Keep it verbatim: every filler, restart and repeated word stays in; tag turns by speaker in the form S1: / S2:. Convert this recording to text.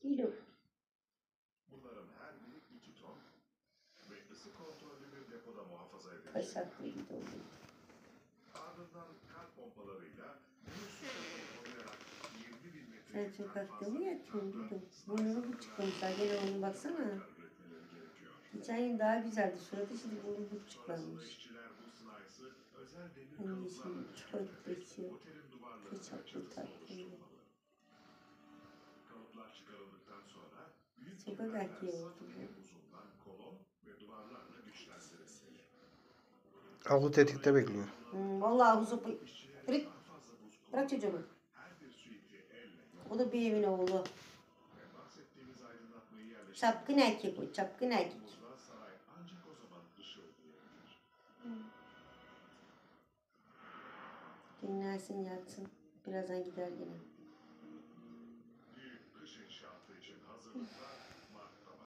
S1: Kilo.
S2: Bunların her biri iki ton ve ısı kontrollü bir depoda muhafaza edilecek.
S1: Pasaklı gibi oldu.
S2: Ardından kalp pompalarıyla bunu suya pompalayarak yirmi bin metre
S1: Sen sokakta mı yatıyorsun Dudu? Burnunu buçuklamışlar. Gel oğlum baksana.
S2: üretmeleri gerekiyor.
S1: Geçen yıl daha güzeldi suratı, şimdi burnu buçuklanmış.
S2: Sonrasında işçiler bu sınaysı özel demir
S1: Anne
S2: kalıplarla
S1: şimdi tuvalet
S2: püskürterek
S1: geçiyor.
S2: otelin duvarlarını ve
S1: Kaçaklı
S2: çatısını
S1: tatlı.
S2: oluşturmalı. Kalıplar çıkarıldıktan sonra büyük
S1: Sokak
S2: kirlerden
S1: erkeği oldu
S2: saf
S1: bu.
S2: demir uzundan kolon ve duvarlarla güçlendirilecek.
S3: Havu tetikte bekliyor.
S1: Hmm, vallahi bu sopa...
S2: İşçilerin
S1: Bırak,
S2: daha fazla buz
S1: bırak
S2: kullanmadan
S1: çocuğumu.
S2: her bir suiti elle
S1: O da bir evin oğlu.
S2: ve bahsettiğimiz aydınlatmayı yerleştirmek.
S1: Çapkın erkek o, çapkın erkek.
S2: Muzda saray ancak o zaman ışığı diyebilir.
S1: Dinlersin yatsın. Birazdan gider yine.
S2: Büyük kış inşaatı için hazırlıklar